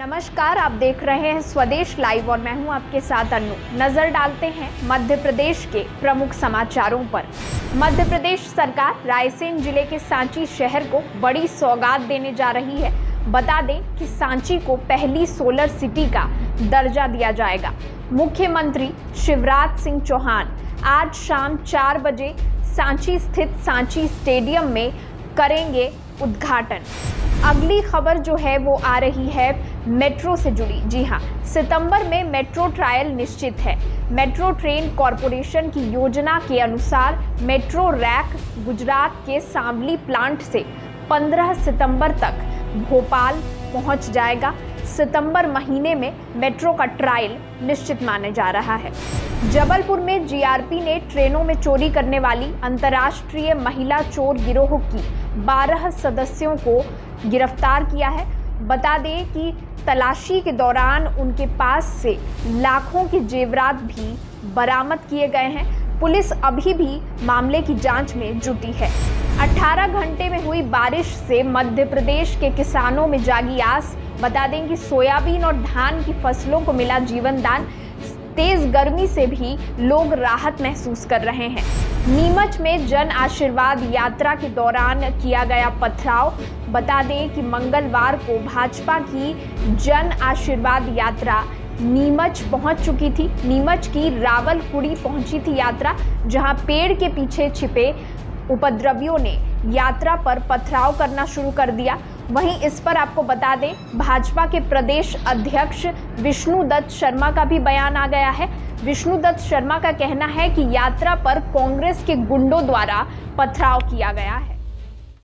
नमस्कार, आप देख रहे हैं स्वदेश लाइव और मैं हूं आपके साथ अन्नू। नजर डालते हैं मध्य प्रदेश के प्रमुख समाचारों पर। मध्य प्रदेश सरकार रायसेन जिले के सांची शहर को बड़ी सौगात देने जा रही है। बता दें कि सांची को पहली सोलर सिटी का दर्जा दिया जाएगा। मुख्यमंत्री शिवराज सिंह चौहान आज शाम 4 बजे सांची स्थित सांची स्टेडियम में करेंगे उद्घाटन। अगली खबर जो है वो आ रही है मेट्रो से जुड़ी। जी हां, सितंबर में मेट्रो ट्रायल निश्चित है। मेट्रो ट्रेन कॉरपोरेशन की योजना के अनुसार मेट्रो रैक गुजरात के सांवली प्लांट से 15 सितंबर तक भोपाल पहुंच जाएगा। सितंबर महीने में मेट्रो का ट्रायल निश्चित माने जा रहा है। जबलपुर में जीआरपी ने ट्रेनों में चोरी करने वाली अंतर्राष्ट्रीय महिला चोर गिरोह की 12 सदस्यों को गिरफ्तार किया है। बता दें कि तलाशी के दौरान उनके पास से लाखों के जेवरात भी बरामद किए गए हैं। पुलिस अभी भी मामले की जांच में जुटी है। 18 घंटे में हुई बारिश से मध्य प्रदेश के किसानों में जागी आस। बता दें कि सोयाबीन और धान की फसलों को मिला जीवन दान। तेज गर्मी से भी लोग राहत महसूस कर रहे हैं। नीमच में जन आशीर्वाद यात्रा के दौरान किया गया पथराव। बता दें कि मंगलवार को भाजपा की जन आशीर्वाद यात्रा नीमच पहुंच चुकी थी। नीमच की रावलकुड़ी पहुंची थी यात्रा, जहां पेड़ के पीछे छिपे उपद्रवियों ने यात्रा पर पथराव करना शुरू कर दिया। वहीं इस पर आपको बता दें, भाजपा के प्रदेश अध्यक्ष विष्णुदत्त शर्मा का भी बयान आ गया है। विष्णुदत्त शर्मा का कहना है कि यात्रा पर कांग्रेस के गुंडों द्वारा पथराव किया गया है।